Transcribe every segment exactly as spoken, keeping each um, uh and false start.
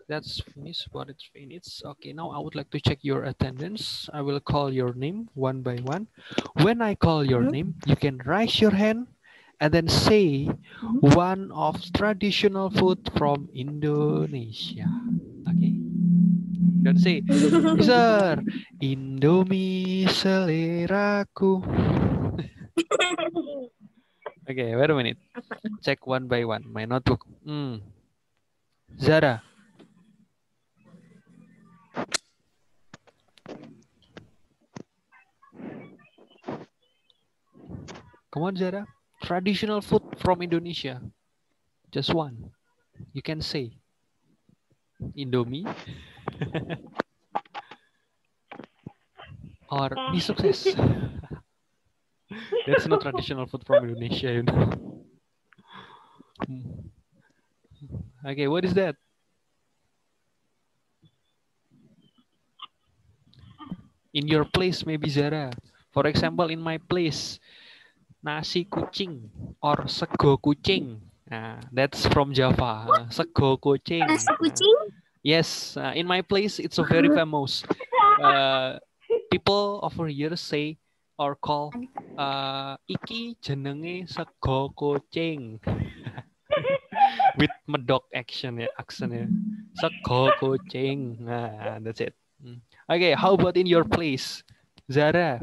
That's finished. What it's finished. Okay, now I would like to check your attendance. I will call your name one by one. When I call your Mhm. name, you can raise your hand and then say Mhm. one of traditional food from Indonesia. Okay? Don't say, Mister Indomie seleraku. Okay, wait a minute. Apa? Check one by one. My notebook. Hmm. Zara. Come on, Zara. Traditional food from Indonesia. Just one. You can say Indomie or mie sukses. That's not traditional food from Indonesia, you know. Hmm. Okay, what is that? In your place, maybe Zara. For example, in my place, nasi kucing or sego kucing. Nah, that's from Java. Sego kucing. Nasi Nah, kucing? yes, uh, in my place, it's a very famous. Uh, people over here say or call uh, iki jenenge sego kucing with medok action ya accent ya. Sego kucing. Nah, that's it. Hmm. Okay, how about in your place, Zara?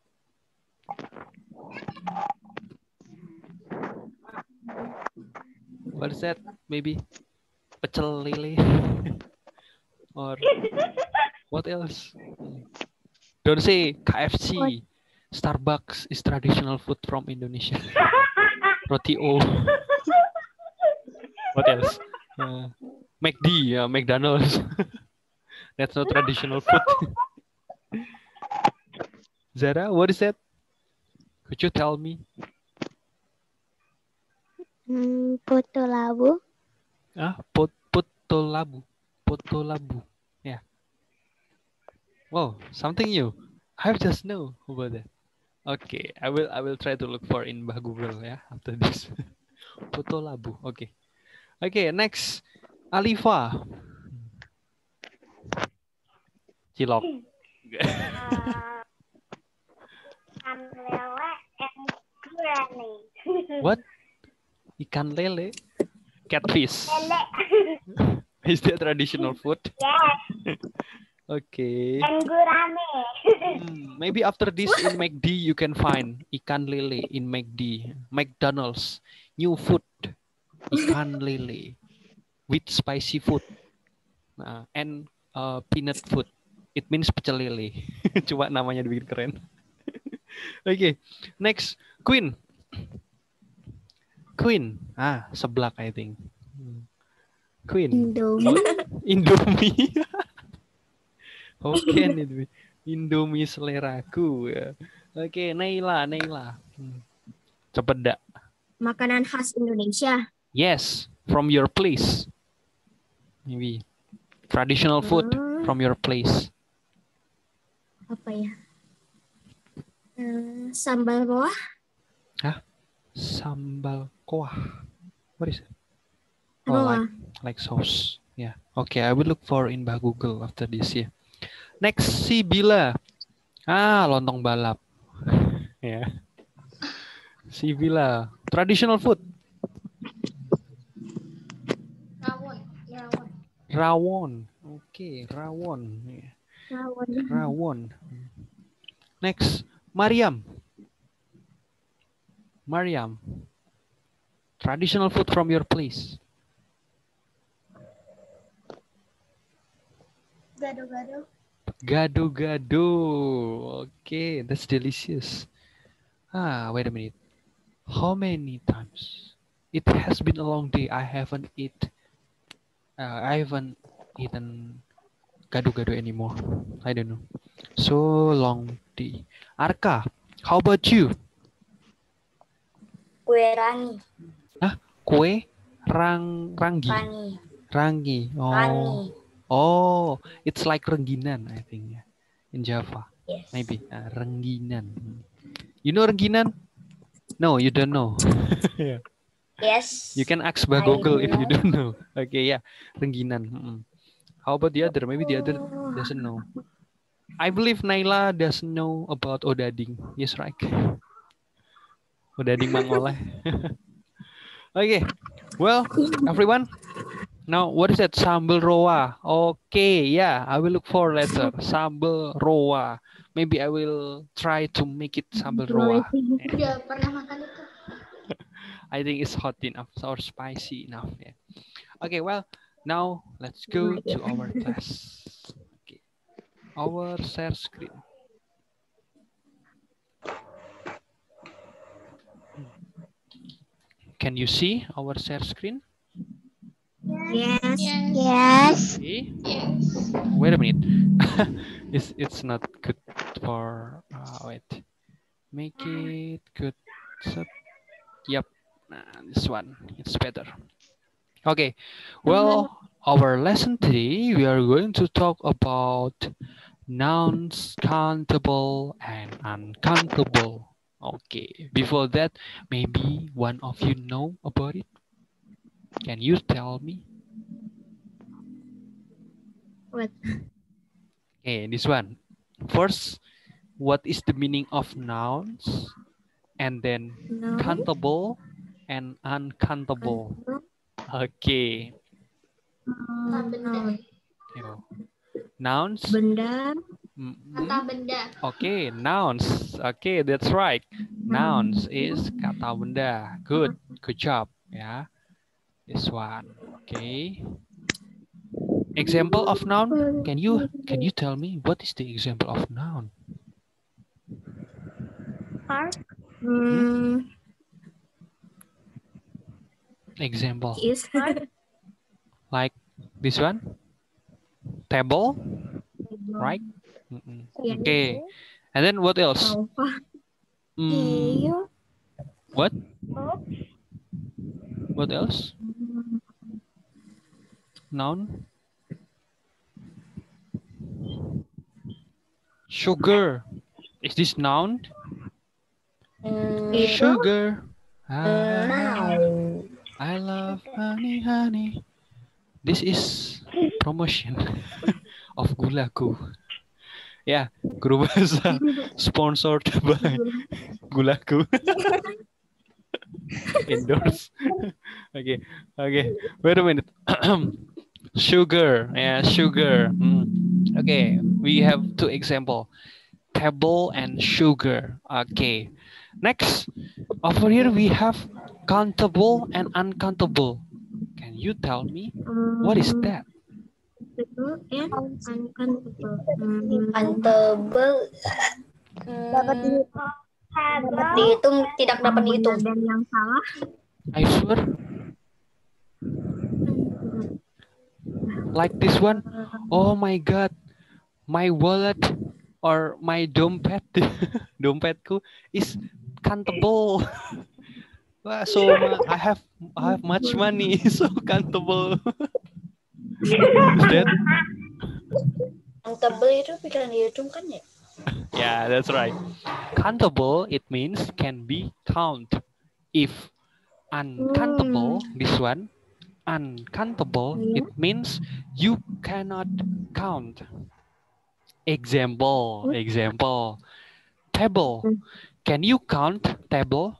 What is that? Maybe pecel lele or what else? Hmm. Don't say K F What? C. Starbucks is traditional food from Indonesia. Roti O. What else? Uh, McD, uh, McDonald's. That's not traditional food. Zara, what is that? Could you tell me? Hmm, Putu labu. Ah, pot potolabu. Potolabu. Yeah. Wow, something new. I just know about that. Okay, I will I will try to look for in Bah Google ya after this. Potolabu. Okay. Okay, next. Alifa. Cilok. Uh, ikan lele and gurame. What? Ikan lele? Catfish. Lele. Is that traditional food? Yes, Okay. and gurame. Hmm, maybe after this in McD you can find ikan lele in McD. McDonald's new food ikan lele with spicy food uh, and uh, peanut food. It means pecel lele. Cuma namanya dibikin keren. Oke, okay. Next Queen. Queen. Ah, seblak I think. Hmm. Queen. Indomie. What? Indomie. Oke nih Indomie seleraku ya. Oke, Naila, Naila. Hmm. Cepet dak. Makanan khas Indonesia. Yes, from your place. Maybe traditional food Hmm, from your place. apa ya? Hmm, sambal bawah. Hah? Sambal kuah. What is it? Oh, like Bawah. like sauce. Yeah. Okay, I will look for in Bah Google after this ya. Next si Bila. Ah, lontong balap. Ya. Yeah. Si Bila. Traditional food. Rawon. Rawon. Rawon. Oke, okay, rawon. Yeah. Rawon. Rawon. Next, Mariam. Mariam. Traditional food from your place. Gado-gado. Gado-gado. Okay, that's delicious. Ah, wait a minute. How many times? It has been a long day. I haven't eat. Uh, I haven't eaten gado-gado anymore. I don't know. So long day. Arka, how about you? Kue rangi. Nah, kue rang ranggi. Rangi. Rangi. Oh. Rangi. Oh, it's like rengginan, I think, yeah. In Java. Yes. Maybe uh, rengginan. You know rengginan? No, you don't know. Yes. You can ask by I Google if you know. don't know. Okay, yeah, rengginan. Mm-mm. How about the other? Maybe the other doesn't know. I believe Naila doesn't know about Odading. Yes, right? Odading Mangoleh. Okay. Well, everyone. Now, what is that? Sambal roa. Okay, yeah. I will look for later. Sambal roa. Maybe I will try to make it sambal roa. Udah pernah makan itu. I think it's hot enough or spicy enough. Yeah. Okay, well, now let's go to our class. Okay. Our share screen. Can you see our share screen? Yes. Yes. Okay. Yes. Wait a minute. it's it's not good for. Uh, wait. Make it good. So, yep. Nah, this one. It's better. Okay. Well, our lesson today we are going to talk about nouns countable and uncountable. Okay. Before that, maybe one of you know about it. Can you tell me? What? Okay, this one. First, what is the meaning of nouns? And then No. countable and uncountable. Okay. No. Yo. Nouns. Benda. Mm, Kata mm. benda. Okay, nouns. Okay, that's right. Nouns is kata benda. Good, good job. Yeah, this one. Okay. Example of noun. Can you can you tell me what is the example of noun? Park. Hmm. Example. Is. Like this one. Table, right? Mm-mm. Yeah. Okay. And then what else? Sofa. Mm, what? What else? Noun. Sugar. Is this noun? Sugar. Ah, I love honey, honey. This is promotion of Gulaku. Yeah, Guru Bahasa sponsored by Gulaku. Endorse. Okay, okay. Wait a minute. Sugar, yeah, sugar. Mm. Okay, we have two example. Table and sugar. Okay. Next, over here we have countable and uncountable. Can you tell me what is that? Countable and uncountable. Hmm. Countable. Dapat dihitung. Dapat dihitung, tidak dapat dihitung. Dan yang salah. I swear. Like this one. Oh my god. My wallet or my dompet. Dompetku is countable. Wah, so I have I have much money, so countable. Is that? Countable itu bisa dihitung kan ya? Yeah, that's right. Countable, it means can be count. If uncountable, this one, uncountable, it means you cannot count. Example, example. Table. Can you count table?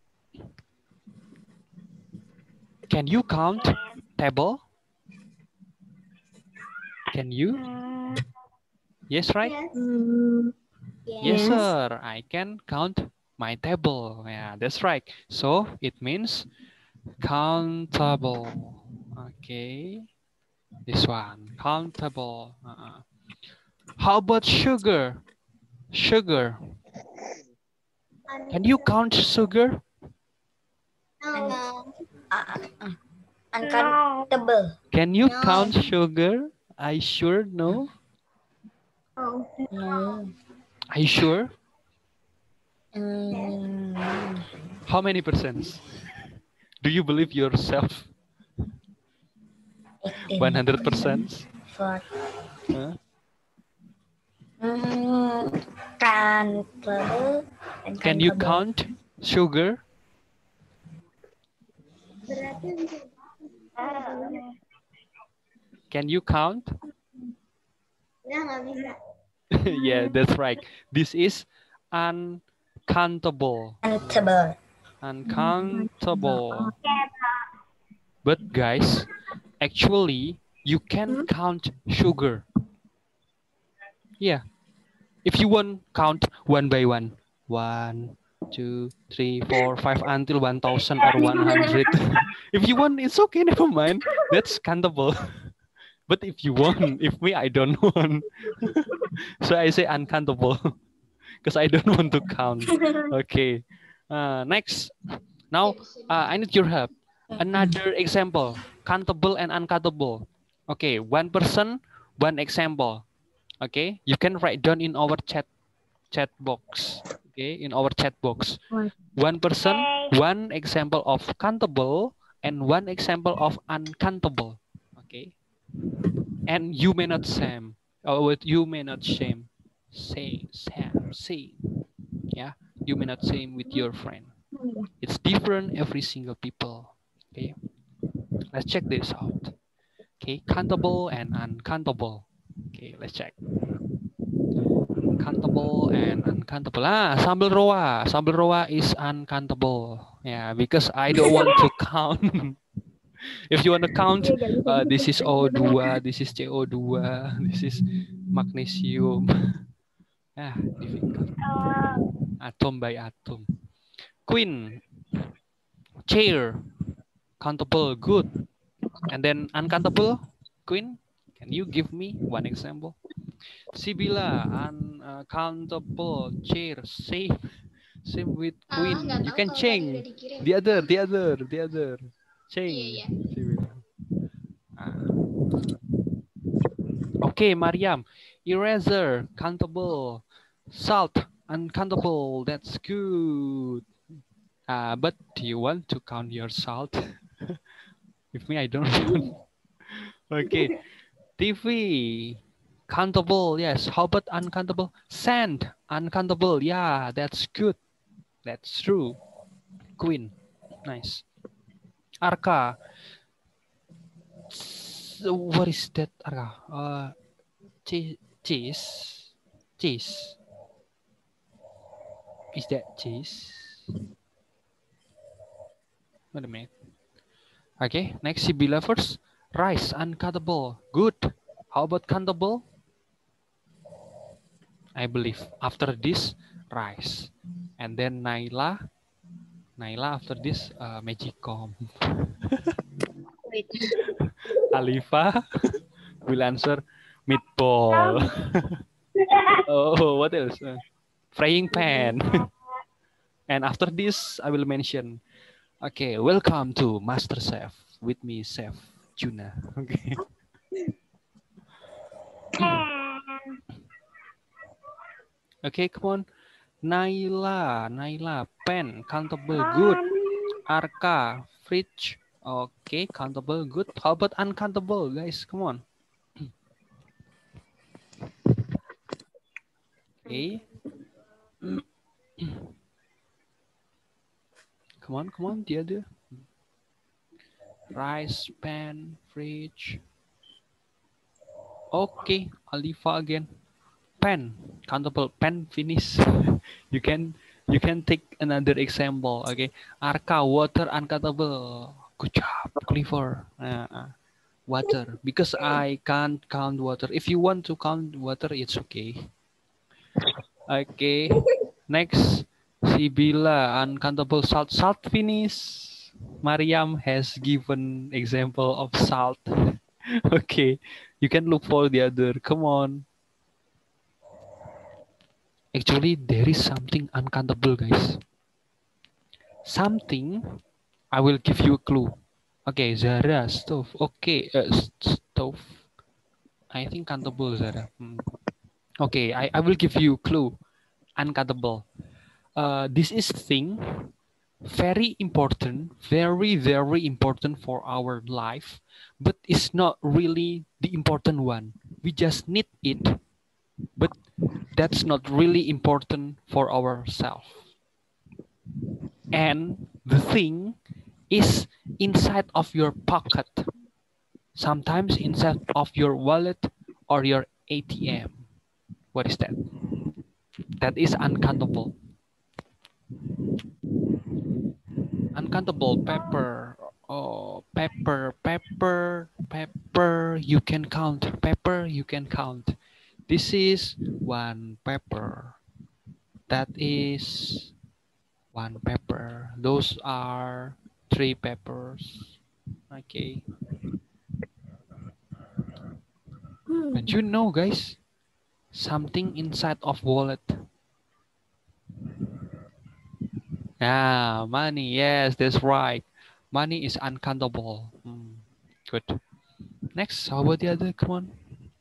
Can you count table? Can you? Yes, right? Hmm. Yes, sir. I can count my table. Yeah, that's right. So it means countable. Okay. This one, countable. Uh-uh. How about sugar? Sugar. Can you count sugar? No. Uncountable. Can you No. count sugar? I sure no. No. Are you sure? Mm. How many percent? Do you believe yourself? one hundred percent? For Huh? mm, countable. and Can you countable. count sugar? Can you count? Yeah, that's right. This is uncountable. Uncountable. Uncountable. But guys, actually, you can Hmm? count sugar. Yeah. If you want, count one by one. One, two, three, four, five, until one thousand or one hundred. If you want, it's okay, never mind. That's countable. But if you want, if me, I don't want. So I say uncountable because I don't want to count. Okay. Uh, next. Now, uh, I need your help. Another example, countable and uncountable. Okay, one person, one example. Okay, you can write down in our chat chat box. Okay, in our chat box. What? One person, one example of countable and one example of uncountable. Okay, and you may not same. Oh, with you may not shame. Say, Sam, say. Yeah, you may not same with your friend. It's different every single people. Okay, let's check this out. Okay, countable and uncountable. Okay, let's check. Countable and uncountable. Ah, sambal roa. Sambal roa is uncountable. Yeah, because I don't want to count. If you want to count, uh, this is O two, this is C O two, this is magnesium. Ah, difficult. Atom by atom. Queen, chair, countable, good. And then uncountable, queen. Can you give me one example? Sibila, uncountable, chair, same. Same with queen. Ah, nggak You tahu can kalau tadi change. udah dikirim. The other, the other, the other. Change. Iya, iya. Sibila. Ah. Okay, Mariam. Eraser, countable. Salt, uncountable. That's good. Uh, but do you want to count your salt? With me, I don't want. Okay. T V, countable. Yes. How about uncountable? Sand, uncountable. Yeah, that's good. That's true. Queen, nice. Arka. So what is that, Arka? Uh, cheese. Cheese. Cheese. Is that cheese? Wait a minute. Okay, next Sibila first. Rice, uncountable. Good. How about countable? I believe after this, rice. And then Naila. Naila after this, uh, Magicom. Alifa will answer meatball. Oh, what else? Uh, frying pan. And after this, I will mention. Okay, welcome to Master Chef with me, Chef Juna. Okay. Okay, come on. Naila, Naila, pen, countable, good. Arka, fridge, okay, countable, good. How about uncountable, guys? Come on. Okay. Come on, come on, the other. Rice, pan, fridge. Okay, Alifa again. Pen, countable, pen, finish. You can you can take another example. Okay, Arka, water, uncountable. Good job, Clifford. Uh, uh, water, because I can't count water. If you want to count water, it's okay. Okay, next, Sibila, uncountable, salt, salt, finish. Mariam has given example of salt. Okay, you can look for the other. Come on. Actually, there is something uncountable, guys. Something, I will give you a clue. Okay, Zara, stove. Okay, uh, stove. I think countable, Zara. Hmm. Okay, I, I will give you a clue. Uncountable. Uh, this is thing very important, very, very important for our life, but it's not really the important one. We just need it, but that's not really important for ourselves. And the thing is inside of your pocket, sometimes inside of your wallet or your A T M. What is that? That is uncountable. Uncountable, pepper. Oh, pepper, pepper, pepper. You can count. Pepper, you can count. This is one pepper. That is one pepper. Those are three peppers. Okay. And you know, guys, something inside of wallet. Ah, money. Yes, that's right. Money is uncountable. Hmm, good. Next, how about the other? Come on.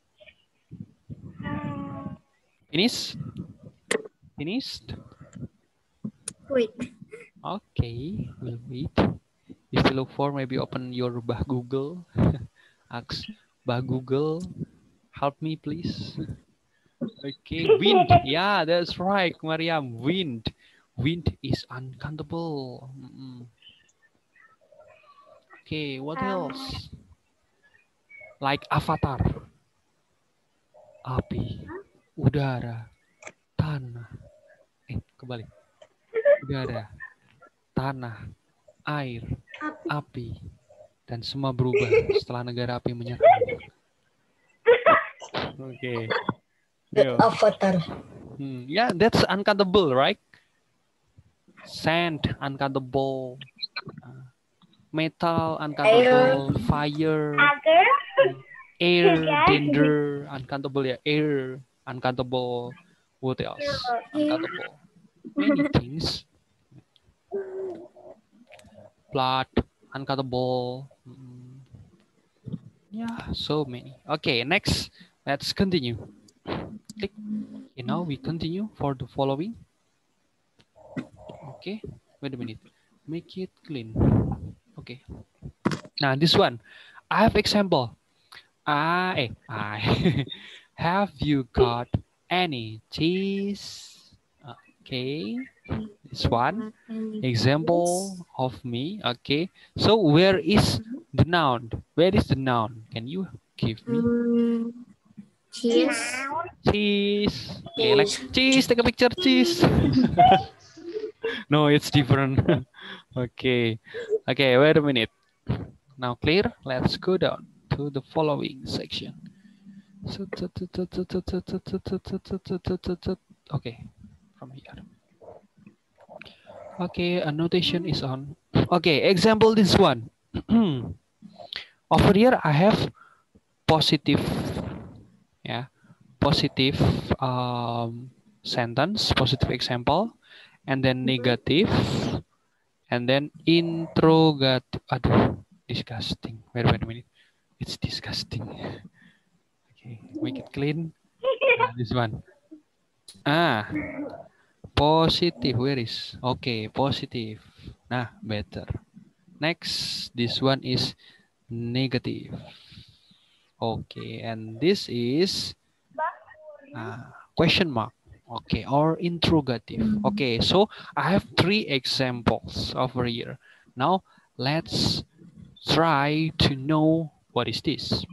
Finished? Finished? Wait. Okay, we'll wait. If you look for, maybe open your Bah Google. Ask Bah Google, help me please. Okay, wind. Yeah, that's right, Mariam. Wind. Wind is uncountable. Mm-mm. Okay, what else? Like avatar. Api, udara, tanah. Eh, kembali. Udara, tanah, air, api, dan semua berubah setelah negara api menyerang. Oke. The avatar. Hmm, yeah, that's uncountable, right? Sand, uncountable. Uh, metal, uncountable. Fire. Air, danger, uncountable. Yeah, air, uncountable. What else? Uncountable. Many things. Blood, uncountable. Mm, yeah, so many. Okay, next, let's continue. Click. Okay, now we continue for the following. Okay, wait a minute. Make it clean. Okay. Now this one, I have example. I, I have you got any cheese? Okay, this one example of me. Okay, so where is the noun? Where is the noun? Can you give me? Mm, cheese. Cheese. Okay, like cheese. Take a picture, cheese. No, it's different. Okay, okay. Wait a minute. Now clear. Let's go down to the following section. Okay, from here. Okay, annotation is on. Okay, example this one. Over here I have positive, yeah, positive um, sentence, positive example, and then negative, and then interrogative. Aduh, disgusting. Wait, wait a minute. It's disgusting. Okay, make it clean. Nah, this one. Ah, positive. Where is? Okay, positive. Nah, better. Next, this one is negative. Okay, and this is uh, question mark. Okay, or interrogative. Okay, so I have three examples over here. Now, let's try to know what is this.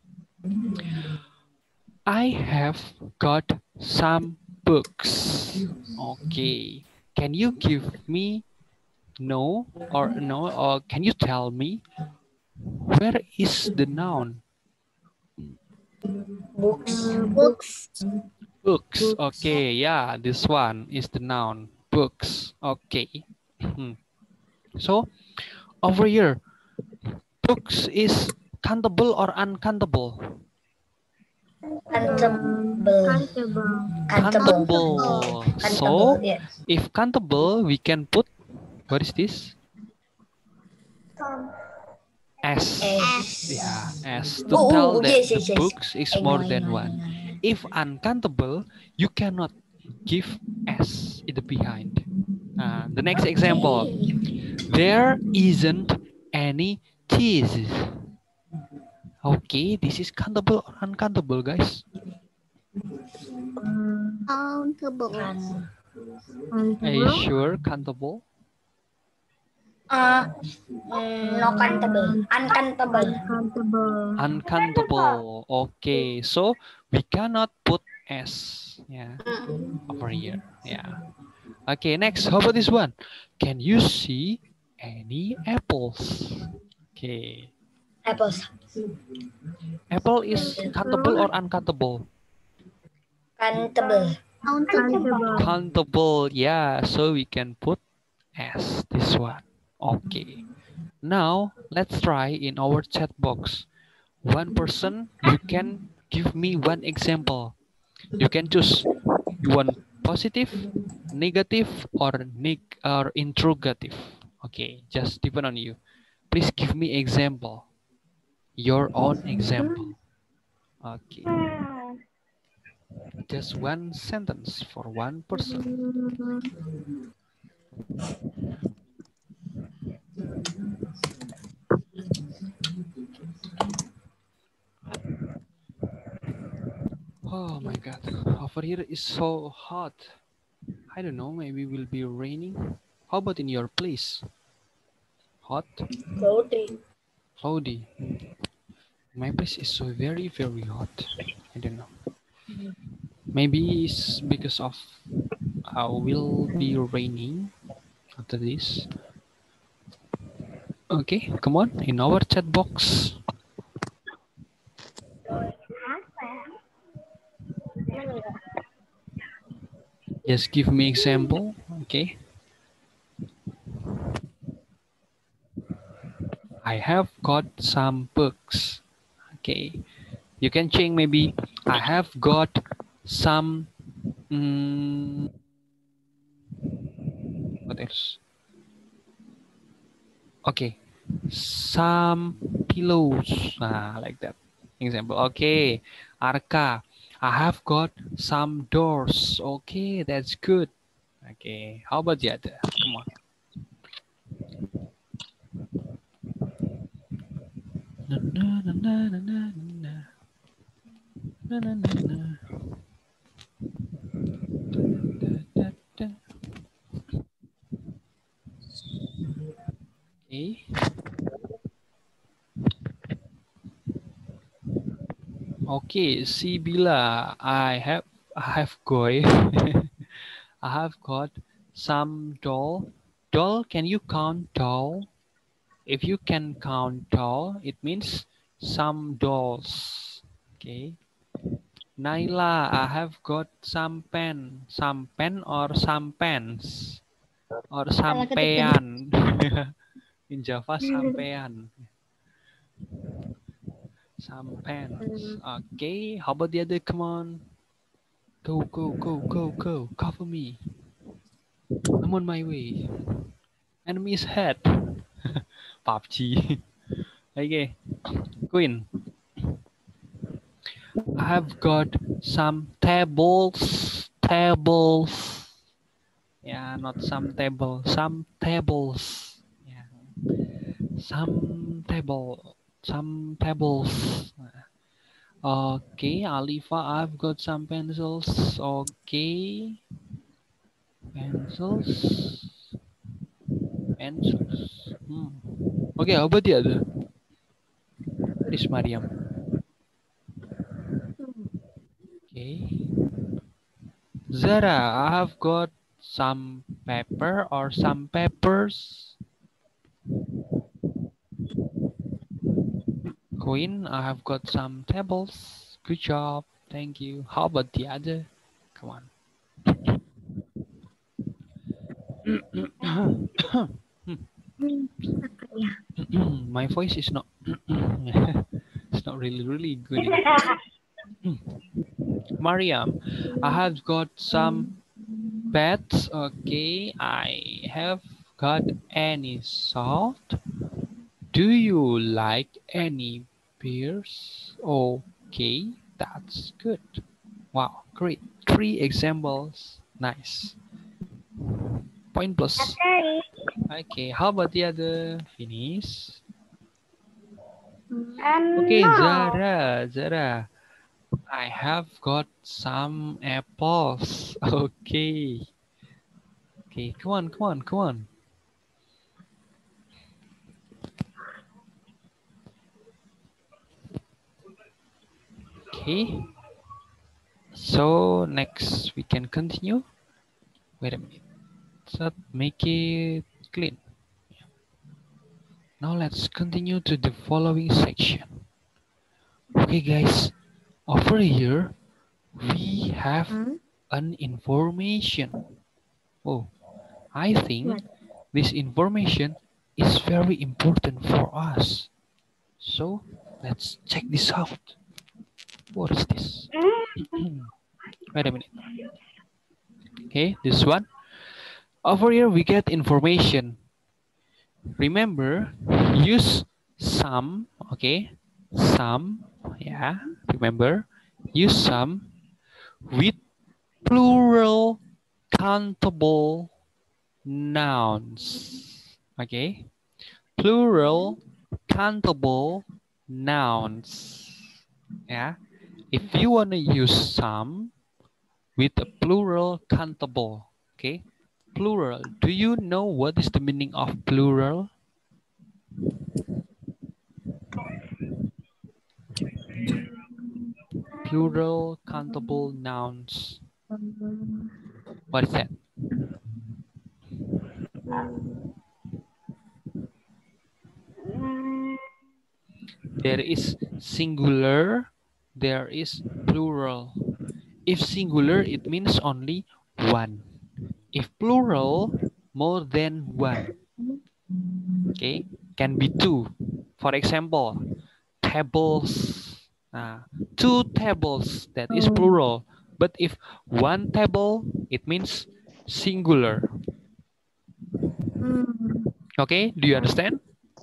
I have got some books. Okay, can you give me no or no, or can you tell me where is the noun? Books. Books. Books. Okay, yeah, this one is the noun. Books. Okay. So over here, books is countable or uncountable? Countable. Countable. Countable. So yeah. if countable, we can put, what is this? S. S. Yeah, S. To Oh, tell oh, that yes, the yes, yes. books is I more know, I than know, I one. know. If uncountable, you cannot give S in the behind. Uh, the next example, there isn't any cheese. Okay, this is countable or uncountable, guys? Countable. Are you sure countable? Uh, mm, no countable. Uncountable. Uncountable. Uncountable. Okay, so we cannot put S. Yeah, over here. Yeah. Okay, next. How about this one? Can you see any apples? Okay. Apples. Apple is countable or uncountable? Countable. Countable. Countable. Yeah, so we can put S. This one. Okay. Now, let's try in our chat box. One person, you can give me one example. You can choose. You want positive, negative, or neg or interrogative. Okay, just depend on you. Please give me example. Your own example. Okay. Just one sentence for one person. Oh my God, over here is so hot. I don't know, maybe will be raining. How about in your place? Hot? Cloudy. Cloudy. My place is so very, very hot. I don't know. Maybe it's because of uh, will be raining after this. Okay, come on, in our chat box. Just give me example, okay? I have got some books. Okay, you can change maybe. I have got some. Mm, what else? Okay, some pillows. Ah, like that. Example. Okay, Arka. I have got some doors. Okay, that's good. Okay, how about the other? Come on. Na, na, na, na, na, na, na. Na, na, na, na. Da, da, da. Okay. Okay, Sibila, I have I have got I have got some doll. Doll, can you count doll? If you can count doll, it means some dolls. Okay. Naila, I have got some pen. Some pen or some pens or sampean. In Java, sampean. Some pens. Okay. How about the other? Come on. Go, go, go, go, go. Cover me. I'm on my way. Enemy's head. P U B G. Okay. Queen. I have got some tables. Tables. Yeah, not some table. Some tables. Yeah. Some table. Some tables. Okay, Alifa, I've got some pencils. Okay. Pencils. Pencils. Hmm. Okay, how about the other? Where is Mariam? Okay. Zara, I have got some paper or some papers. Queen, I have got some tables. Good job. Thank you. How about the other? Come on. My voice is not it's not really really good. Mariam, I have got some beds. Okay, I have got any salt. Do you like any beers? Okay, that's good. Wow, great. Three examples. Nice. Point plus. Okay, how about the other? Finish. Okay, Zara, Zara. I have got some apples. Okay. Okay, come on, come on, come on. Okay. So next we can continue. Wait a minute. So make it clean. Now let's continue to the following section. Okay guys, over here we have Huh? an information. Oh, I think What? this information is very important for us. So let's check this out. What is this? Wait a minute. Okay, this one. Over here we get information. Remember, use some, okay? Some, yeah, remember, use some with plural countable nouns, okay? Plural countable nouns, yeah? If you want to use some with a plural countable, okay? Plural, do you know what is the meaning of plural? Plural countable nouns. What is that? There is singular, there is plural. If singular, it means only one. If plural, more than one. Okay, can be two. For example, tables. Uh, two tables, that is plural. But if one table, it means singular. Mm. Okay, do you understand?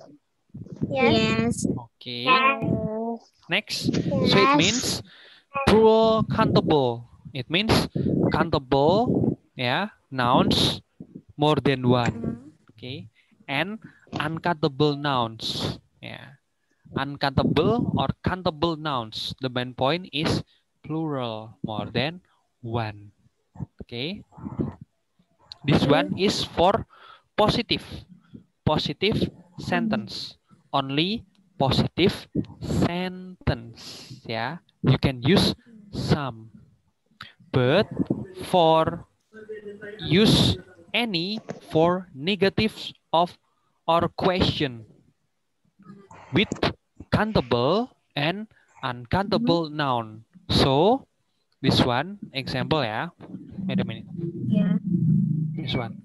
Yes. Okay. Next, so it means plural countable. It means countable, yeah, nouns more than one. Okay, and uncountable nouns. Yeah, uncountable or countable nouns. The main point is plural, more than one. Okay, this one is for positive, positive sentence. Only positive sentence. Yeah, you can use some. But for use any for negatives of or question with countable and uncountable noun. So this one example, yeah. Wait a minute. Yeah. This one.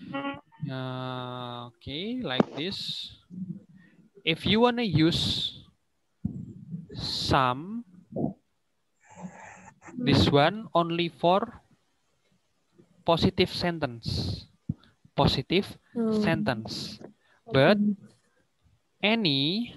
Uh, okay, like this. If you wanna use some, this one only for positive sentence. Positive Oh. sentence. But any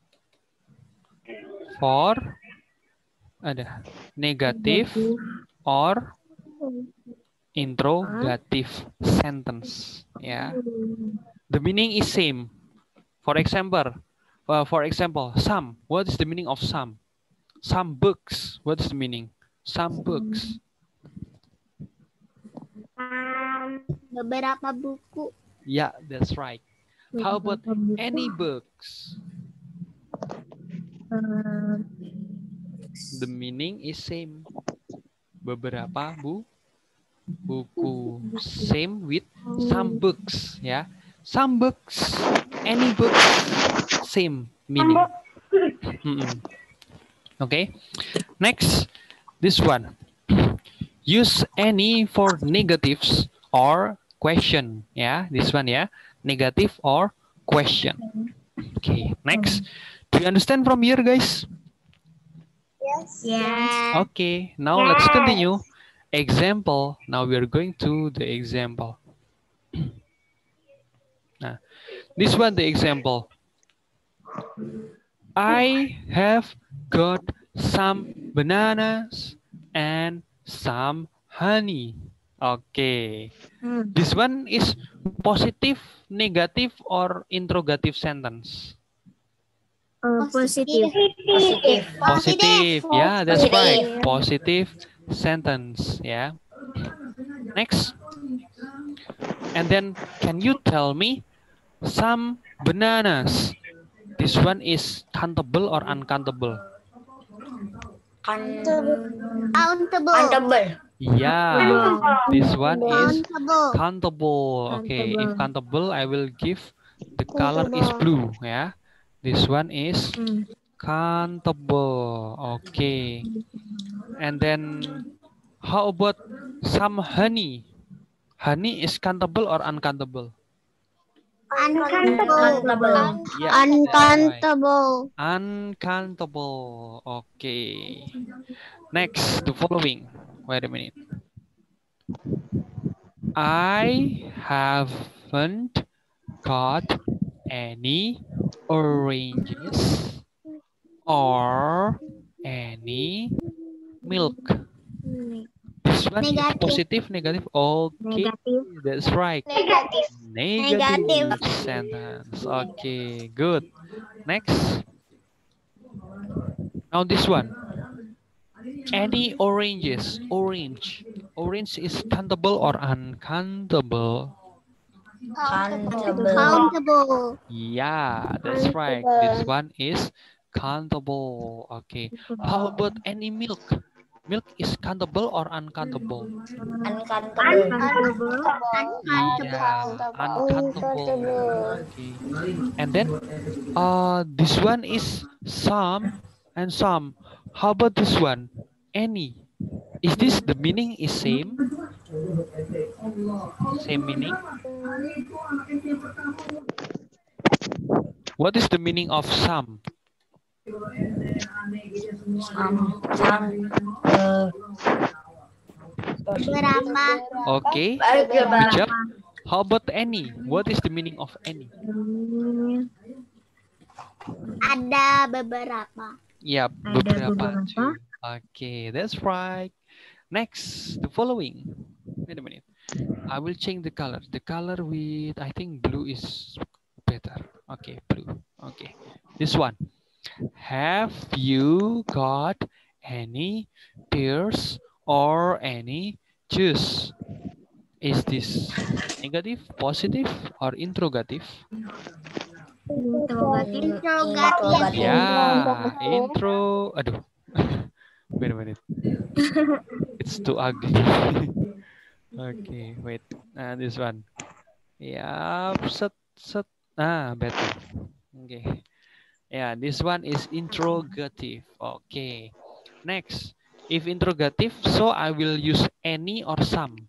for ada negative or interrogative sentence. Yeah, the meaning is same. For example, uh, for example, some. What is the meaning of some? Some books. What is the meaning? Some books. Beberapa buku. Yeah, that's right. How about any books? Uh, The meaning is same. Beberapa bu buku. Same with some books. Yeah, some books. Any books. Same meaning. Mm-mm. Okay. Next, this one. Use any for negatives or question. Yeah, this one, yeah. Negative or question. Okay, next. Do you understand from here, guys? Yes. Yes. Okay, now let's continue. Example. Now we are going to the example. Nah, this one, the example. I have got some bananas and some honey. Okay. Hmm. This one is positive, negative, or interrogative sentence? Uh, positive. Positive. Positive. Yeah, that's Positive. right. Positive sentence. Yeah. Next. And then can you tell me some bananas? This one is countable or uncountable? Countable. Countable. Yeah, this one is Countable. countable. Okay, if countable, I will give the color is blue. Yeah, this one is countable. Okay, and then how about some honey? Honey is countable or uncountable? Uncountable. Yeah, that's right. Uncountable. Uncountable. Okay. Next, the following. Wait a minute. I haven't got any oranges or any milk. This one is Negative. positive, negative. Okay, Negative. that's right. Negative. Negative Negative. sentence. Okay, good. Next. Now this one. Any oranges? Orange. Orange is countable or uncountable? Countable. Countable. Yeah, that's right. This one is countable. Okay. How about any milk? Milk is countable or uncountable? Uncountable. Uncountable. Yeah, uncountable. Okay. And then uh this one is some and some. How about this one? Any. Is this the meaning is same? Same meaning? What is the meaning of some? Some. Some. Uh, Beberapa. Okay. Baik, Good Bang. job. How about any? What is the meaning of any? Ada beberapa. Yeah, beberapa too. Okay, that's right. Next, the following. Wait a minute. I will change the color. The color with, I think blue is better. Okay, blue. Okay, this one. Have you got any pears or any juice? Is this negative, positive, or interrogative? Interrogatif. Interrogatif. Yeah, intro. Aduh. Wait a minute. It's too ugly. Okay, wait. Uh, this one. Yeah, set, set. Ah, better. Okay. Yeah, this one is interrogative. Okay. Next, if interrogative, so I will use any or some.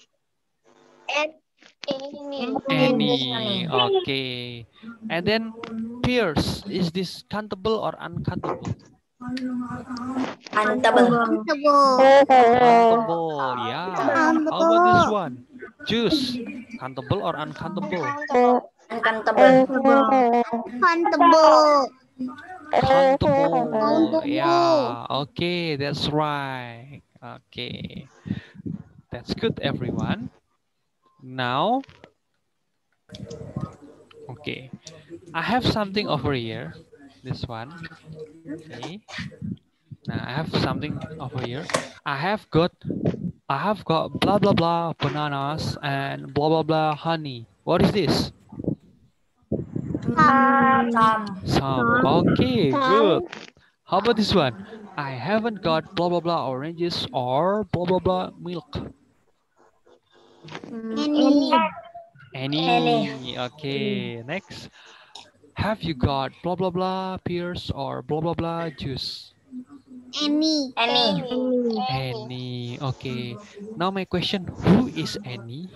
Any. Okay. And then peers, is this countable or uncountable? Countable. Countable. Countable. Yeah. How about this one? Juice, countable or uncountable? Uncountable. Countable. Countable. Yeah. Okay, that's right. Okay. That's good, everyone. Now, okay. I have something over here. This one. Okay. Now I have something over here. I have got I have got blah blah blah bananas and blah blah blah honey. What is this? Some. Some. Some. Okay, good. How about this one? I haven't got blah blah blah oranges or blah blah blah milk. Any. Any. Any. Okay, next. Have you got blah blah blah pears or blah blah blah juice? Any. Any. Any. Okay. Now my question, who is Annie?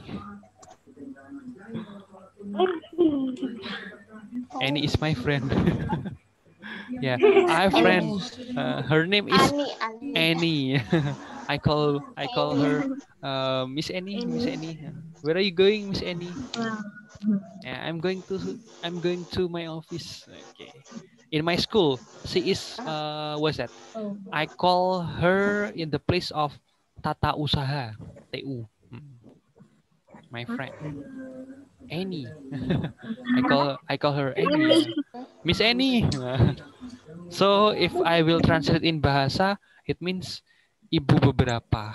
Annie is my friend. Yeah, I have a friend. Uh, her name is Annie. I call I call her uh, Miss Annie. Miss Annie. Where are you going, Miss Annie? Yeah, I'm going to I'm going to my office. Okay. In my school, she is uh what's that? I call her in the place of Tata Usaha, T U. My friend. Annie. I call I call her Annie. Miss Annie. So if I will translate in bahasa, it means ibu beberapa.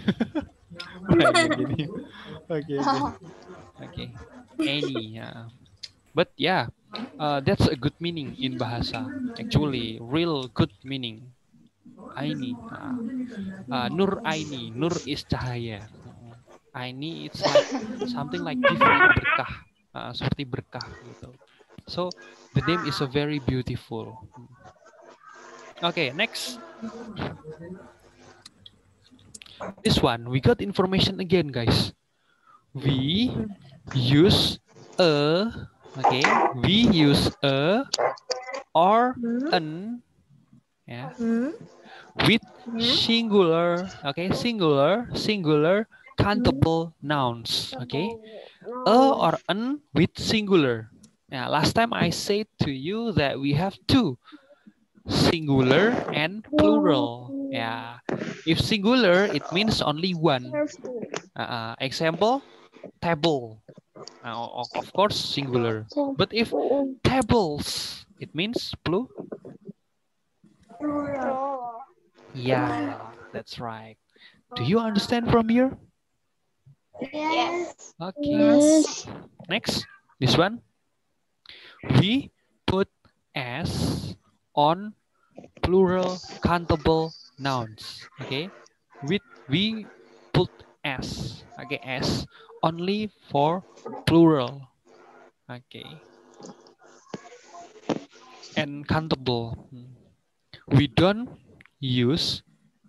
Okay, okay. Okay. Annie. Yeah. But yeah, uh, that's a good meaning in bahasa. Actually, real good meaning. Aini. Uh, uh, Nur Aini. Nur is cahaya. Aini it's like something like different berkah. Uh, seperti berkah gitu. So the name is a very beautiful. Okay, next. This one we got information again, guys. We use a. Okay, we use a or an. Yeah. With singular, okay, singular, singular, countable nouns, okay, a or an with singular. Now, last time I said to you that we have two, singular and plural. Yeah, if singular, it means only one. Uh, example, table. Uh, of course, singular. But if tables, it means plural. Yeah, that's right. Do you understand from here? Yes. Okay. Next, this one. We put s on plural countable nouns. Okay. With we put s. Okay, s only for plural. Okay. And countable. We don't use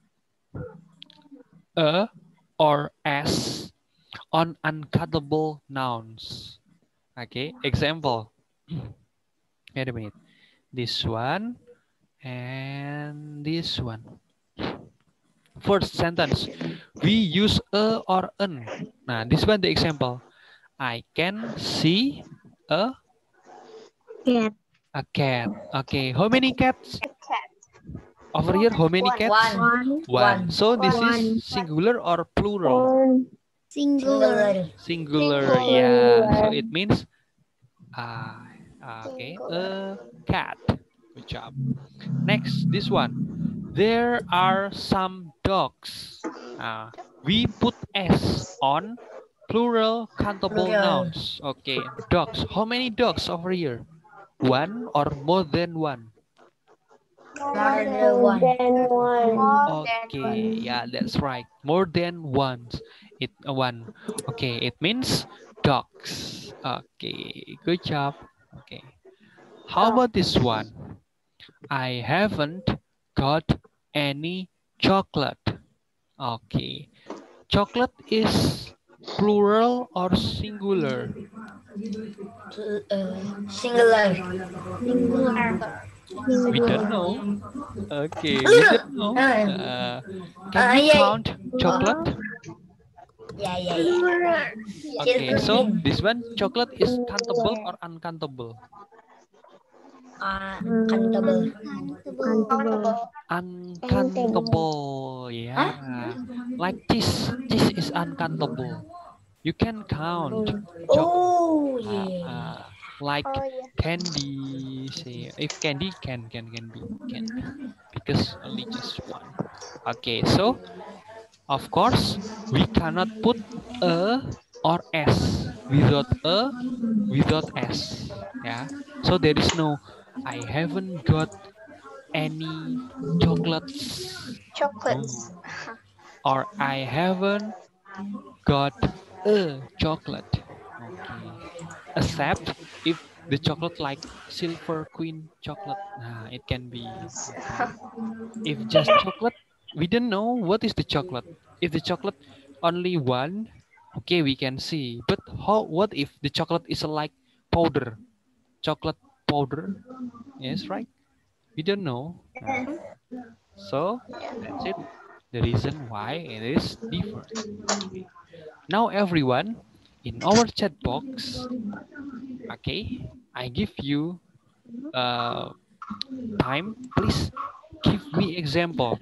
a or s on uncountable nouns. Okay, example. Wait a minute. This one and this one. First sentence, we use a or an. Nah, this one the example. I can see a Cat. a cat. Okay, how many cats? Over here, how many cats? One. One. One. So this One. is singular or plural? Singular. Singular. Singular. Yeah. So it means uh, okay, a cat. Good job. Next, this one. There are some dogs. Uh, we put s on plural countable Plural. nouns. Okay, dogs. How many dogs over here? One or more than one? More than one. Okay, yeah, that's right. More than once. It uh, one. Okay, it means dogs. Okay, good job. Okay. How about this one? I haven't got any chocolate. Okay. Chocolate is plural or singular? Uh, singular. We don't know. Okay, we don't know. Uh, can Uh, you yeah. count chocolate? Yeah, yeah, yeah. Okay, so this one, chocolate is countable or uncountable? Uh, countable. Uncountable, yeah. Like cheese, cheese is uncountable. You can count chocolate. Oh, Uh, yeah. uh, like candy, say if candy can can can be can because only just one. Okay, so of course we cannot put a or s without a without s. Yeah, so there is no I haven't got any chocolates. Chocolates. No. Or I haven't got a chocolate. Okay. Except if the chocolate like silver queen chocolate, nah, it can be. Okay. If just chocolate, we don't know what is the chocolate. If the chocolate only one, okay, we can see. But how? What if the chocolate is like powder, chocolate powder? Yes, right. We don't know. Nah. So that's it. The reason why it is different. Okay. Now everyone in our chat box, okay, I give you uh, time. Please give me example.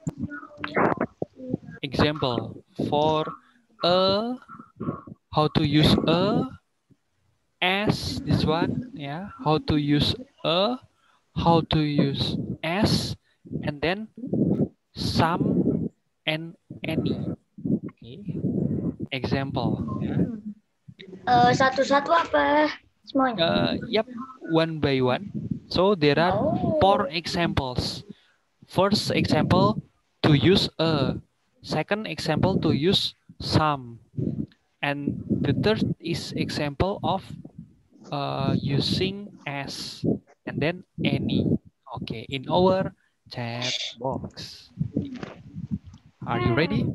Example for a, how to use a, as this one, yeah, how to use a, how to use as, and then some and any. Okay. Example. Yeah. Uh, satu-satu apa? Semuanya. Uh, yep, one by one. So there are Oh. four examples first example to use a, second example to use some, and the third is example of uh, using as and then any. Okay, in our chat box. Are you ready?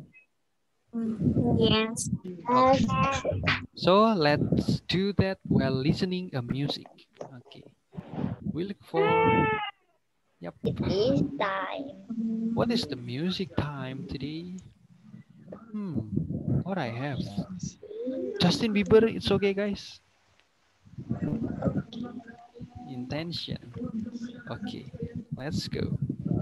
Yes. Okay. So let's do that while listening a music. Okay. We look for. Yep. It is time. What is the music time today? Hmm. What I have? Justin Bieber. It's okay, guys. Intention. Okay. Let's go.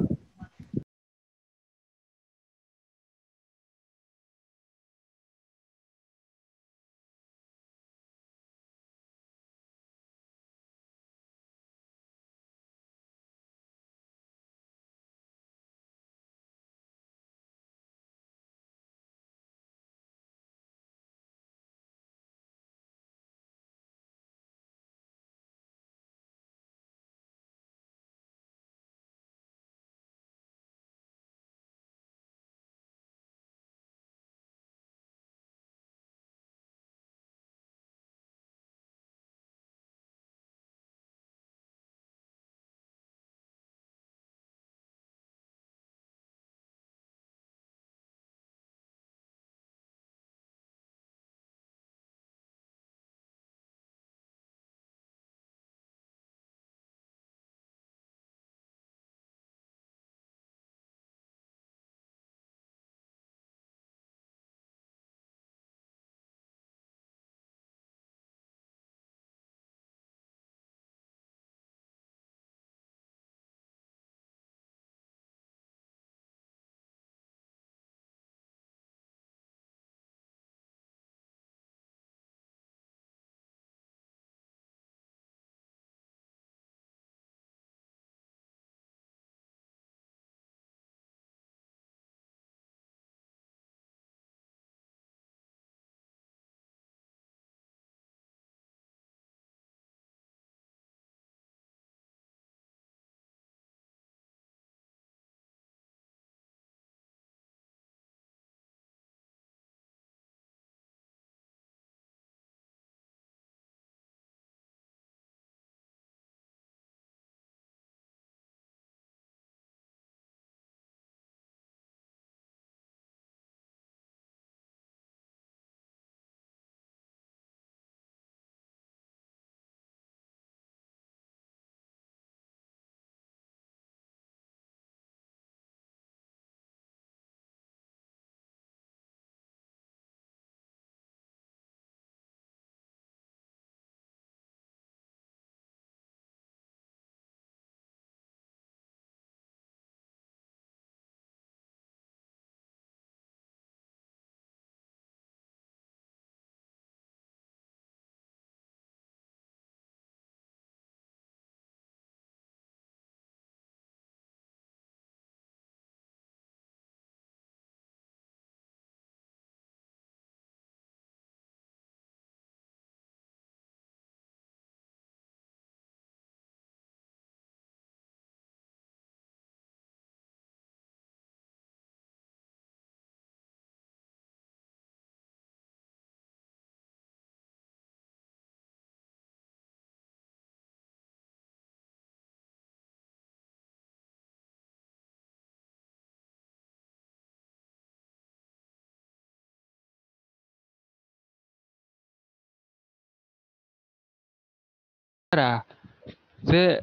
There, there,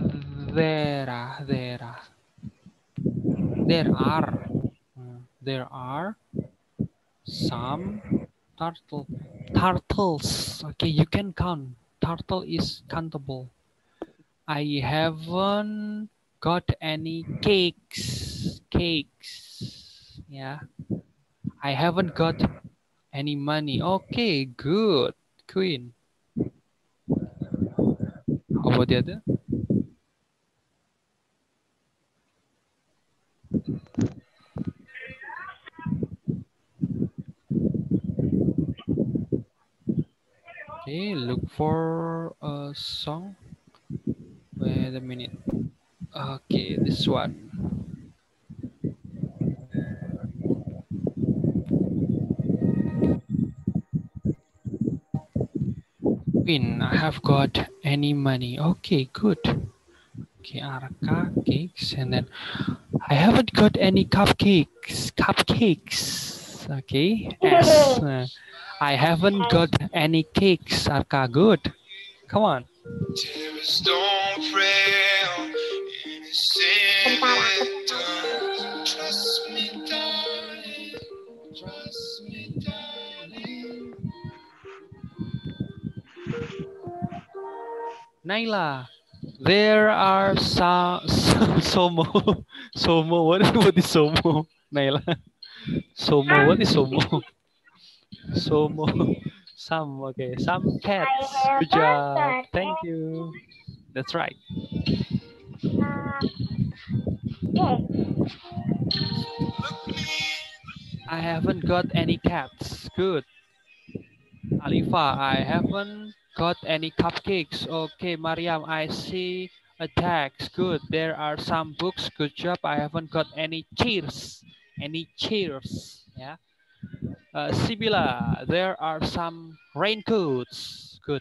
there are, there are, there are, uh, there are some turtle, turtles. Okay, you can count. Turtle is countable. I haven't got any cakes. Cakes. Yeah. I haven't got any money. Okay, good. Queen. How about the other? Okay, look for a song. Wait a minute. Okay, this one. Queen, I have got any money. Okay, good. Okay, Arka cakes, and then I haven't got any cupcakes. Cupcakes. Okay. S. uh, I haven't got any cakes. Arka, good. Come on. Naila, there are some somo. Somo. What is, what is somo? Naila. Somo. What is somo? Somo. Some. Okay. Some cats. Good job. Thank you. That's right. I haven't got any cats. Good. Alifa, I haven't got any cupcakes. Okay, Mariam, I see a text. Good. There are some books. Good job. I haven't got any chairs. Any chairs. Yeah. Uh, Sibila, there are some raincoats. Good.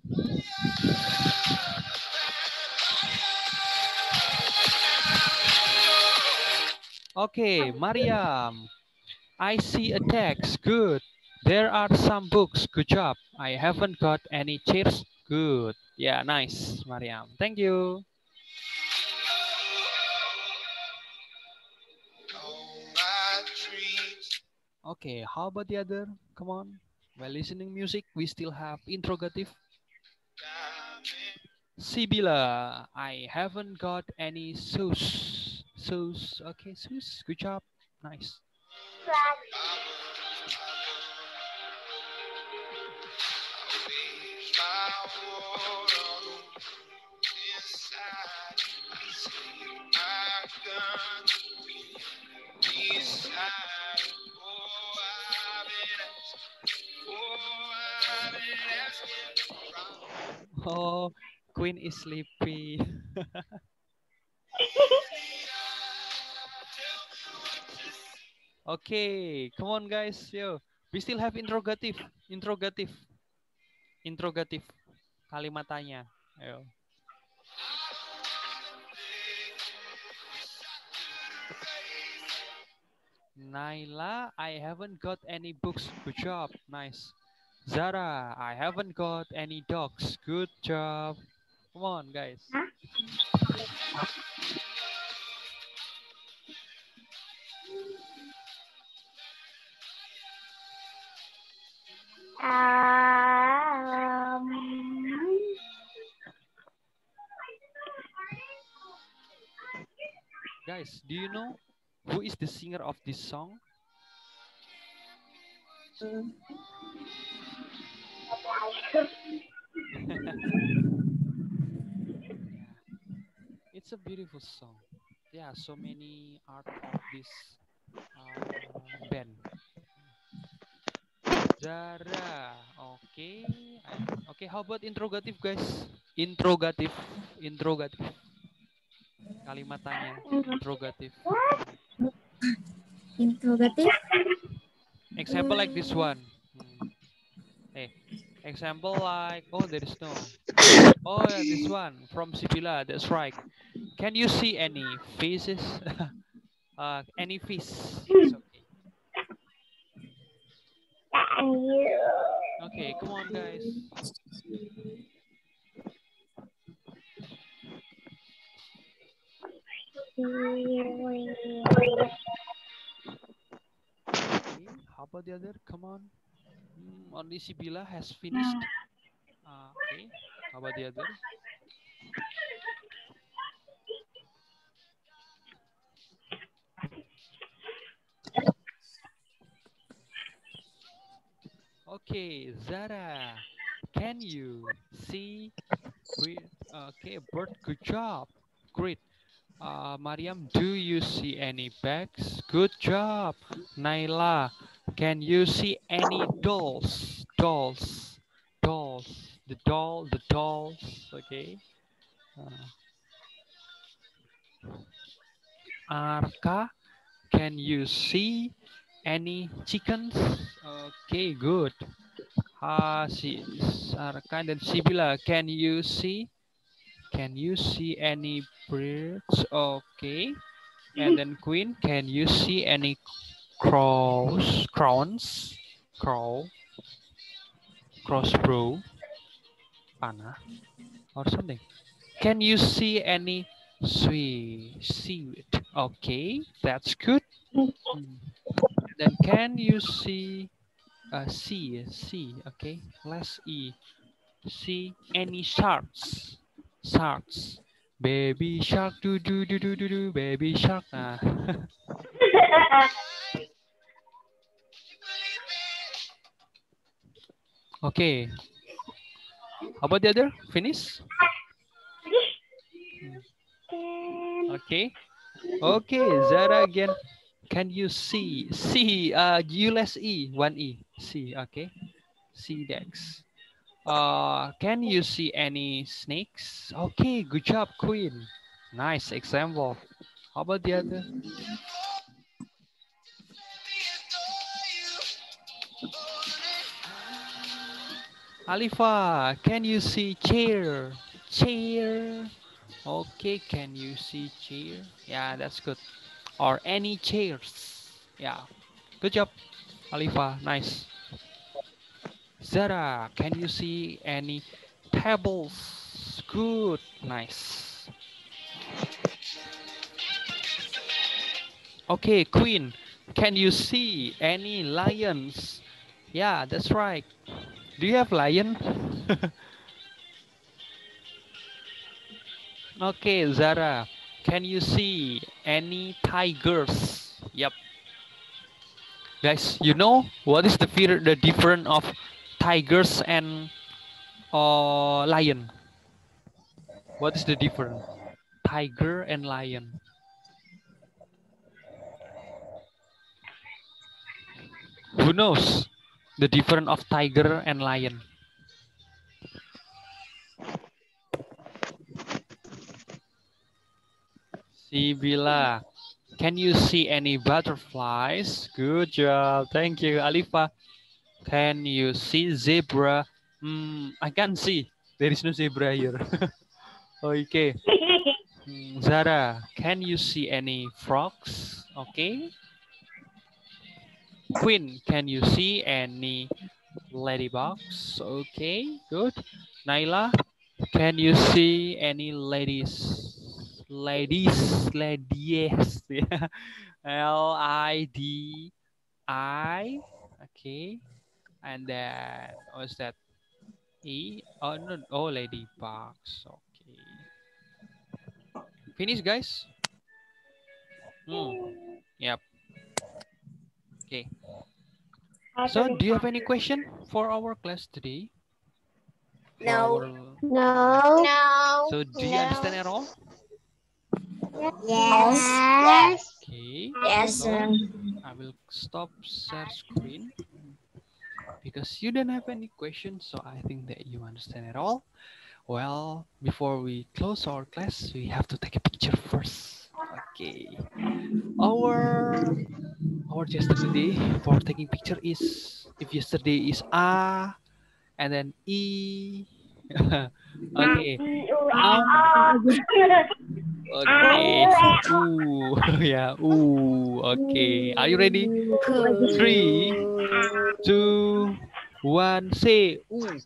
Okay, Mariam, I see a text. Good. There are some books. Good job. I haven't got any chairs. Good. Yeah, nice, Mariam. Thank you. Okay, how about the other? Come on. While listening music, we still have interrogative. Sibila, I haven't got any shoes. Shoes. Okay, shoes. Good job. Nice. Oh, Queen is sleepy. Okay, come on guys. Yo, we still have interrogative. Interrogative. Interrogative. Kalimat tanya. Ayo. Naila, I haven't got any books. Good job. Nice. Zara, I haven't got any dogs. Good job. Come on, guys. Um, Guys, do you know who is the singer of this song? It's a beautiful song. Yeah, so many art of this uh, band. Zara, okay. I- Okay, how about interrogative, guys? Interrogative, interrogative. Kalimat tanya, interrogative. Interrogative. Example like this one. Hmm. Hey, example like, oh, there is no. Oh, yeah, this one from Sibila. That's right. Can you see any faces? uh, any fish? It's okay. and you. Okay, come on, guys. Okay, how about the other? Come on. Hmm, only Sibila has finished. Uh, okay, how about the other? Okay, Zara, can you see? Great. Okay, Bert, good job. Great. Uh, Mariam, do you see any bags? Good job. Naila, can you see any dolls? Dolls. Dolls. The doll, the dolls. Okay. Uh, Arka, can you see any chickens? Okay, good. Ha, si Sarkan dan Sibila, can you see? Can you see any birds? Okay. And then Queen, can you see any crows? Crowns? Crow? Crossbow? Panah? Or something. Can you see any sweet seaweed? Okay, that's good. Hmm. Then can you see uh, C, C, okay, less E. See any sharks? Sharks. Baby shark, do do do do do do, baby shark. Nah. Okay. How about the other? Finish? Okay. Okay, Zara again. Can you see? See, uh, U less E, one E. See, okay. See Dex. Uh, can you see any snakes? Okay, good job, Queen. Nice example. How about the other? Alifa, can you see chair? Chair. Okay, can you see chair? Yeah, that's good. Or any chairs. Yeah, good job, Alifa. Nice. Zara, can you see any tables? Good, nice. Okay, Queen, can you see any lions? Yeah, that's right. Do you have lion? Okay, Zara, can you see any tigers? Yep. Guys, you know what is the fear, the difference of tigers and uh, lion? What is the difference? Tiger and lion. Who knows the difference of tiger and lion? Sibila, can you see any butterflies? Good job. Thank you, Alifa. Can you see zebra? Hmm, I can't see. There is no zebra here. Okay. Hmm, Zara, can you see any frogs? Okay. Queen, can you see any ladybugs? Okay, good. Naila, can you see any ladies? Ladies, ladies, yeah. L I D I. Okay, and then what's that? E. Oh no, oh ladybugs. Okay, finish, guys. Hmm. Yep. Okay. So, do you have any question for our class today? For No. our- No. No. So, do you understand at all? Yes. Yes. Okay. Yes, So, sir. I will stop share screen because you don't have any questions. So, I think that you understand at all. Well, before we close our class, we have to take a picture first. Okay. Our our gesture today for taking picture is, if yesterday is A and then E. Okay. Now, okay. Ooh, yeah. Ooh, okay. Are you ready? Three, two, one. Say ooh.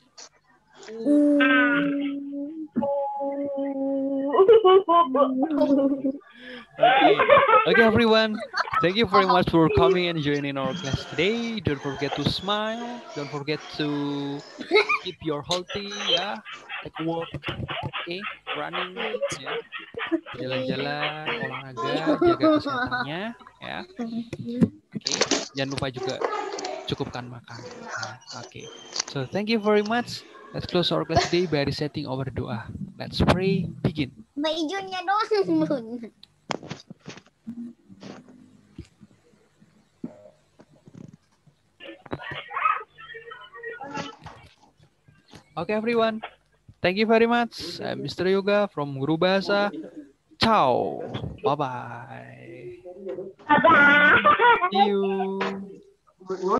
Okay. Okay, everyone. Thank you very much for coming and joining our class today. Don't forget to smile. Don't forget to keep your healthy. Yeah. Take a walk. Okay. Running. Ya. Jalan-jalan, olahraga, jaga kesehatannya. Ya. Oke. Jangan lupa juga cukupkan makan. Ya. Oke. So, thank you very much. Let's close our class today by reciting our doa. Let's pray. Begin. Mbak hijaunya doang, Bun. Okay, everyone. Thank you very much. I'm Mister Yoga from Guru Bahasa. Ciao. Bye-bye. Bye-bye. See you.